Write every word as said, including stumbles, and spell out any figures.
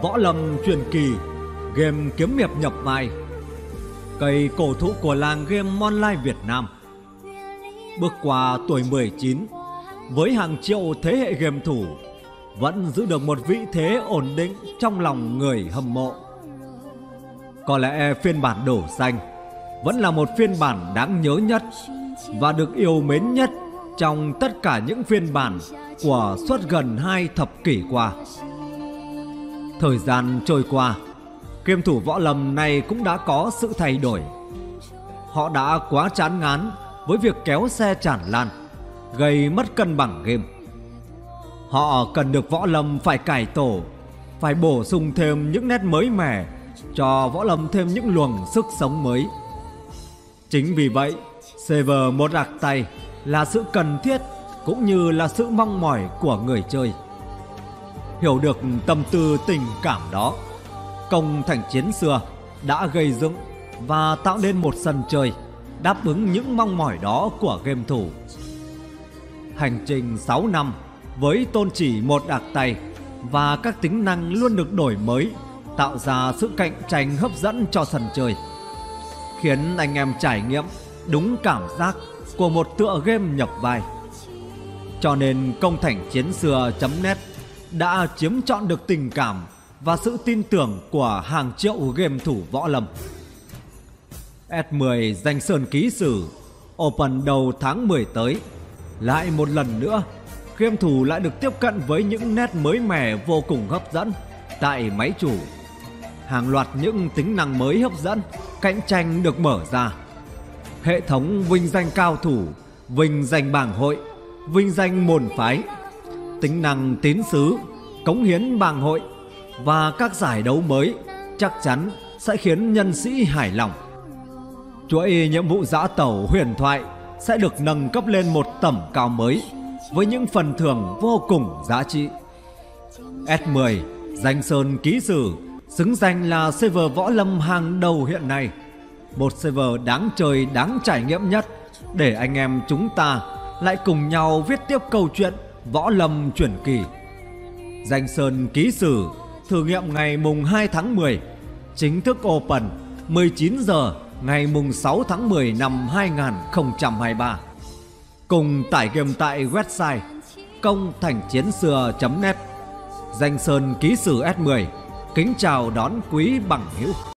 Võ Lâm truyền kỳ, game kiếm hiệp nhập vai, cây cổ thụ của làng game online Việt Nam. Bước qua tuổi mười chín, với hàng triệu thế hệ game thủ, vẫn giữ được một vị thế ổn định trong lòng người hâm mộ. Có lẽ phiên bản đổ xanh vẫn là một phiên bản đáng nhớ nhất và được yêu mến nhất trong tất cả những phiên bản của suốt gần hai thập kỷ qua. Thời gian trôi qua, game thủ võ lâm này cũng đã có sự thay đổi. Họ đã quá chán ngán với việc kéo xe tràn lan, gây mất cân bằng game. Họ cần được võ lâm phải cải tổ, phải bổ sung thêm những nét mới mẻ, cho võ lâm thêm những luồng sức sống mới. Chính vì vậy, server một ạc tay là sự cần thiết cũng như là sự mong mỏi của người chơi. Hiểu được tâm tư tình cảm đó, Công Thành Chiến xưa đã gây dựng và tạo nên một sân chơi đáp ứng những mong mỏi đó của game thủ. Hành trình sáu năm với tôn chỉ một ạc tay và các tính năng luôn được đổi mới, tạo ra sự cạnh tranh hấp dẫn cho sân chơi, khiến anh em trải nghiệm đúng cảm giác của một tựa game nhập vai. Cho nên Công Thành Chiến xưa.net đã chiếm trọn được tình cảm và sự tin tưởng của hàng triệu game thủ võ lâm. S mười Danh Sơn Ký Sử Open đầu tháng mười tới, lại một lần nữa game thủ lại được tiếp cận với những nét mới mẻ vô cùng hấp dẫn tại máy chủ. Hàng loạt những tính năng mới hấp dẫn, cạnh tranh được mở ra. Hệ thống vinh danh cao thủ, vinh danh bảng hội, vinh danh môn phái, tính năng tín sứ, cống hiến bảng hội và các giải đấu mới chắc chắn sẽ khiến nhân sĩ hài lòng. Chuỗi nhiệm vụ dã tẩu huyền thoại sẽ được nâng cấp lên một tầm cao mới với những phần thưởng vô cùng giá trị. S mười Danh Sơn Ký Sử xứng danh là server võ lâm hàng đầu hiện nay, một server đáng chơi, đáng trải nghiệm nhất để anh em chúng ta lại cùng nhau viết tiếp câu chuyện võ lâm truyền kỳ. Danh Sơn Ký Sử thử nghiệm ngày mùng hai tháng mười, chính thức open mười chín giờ ngày mùng sáu tháng mười năm hai nghìn không trăm hai mươi ba. Cùng tải game tại website công thành chiến xưa.net. Danh Sơn Ký Sử S mười kính chào đón quý bằng hữu.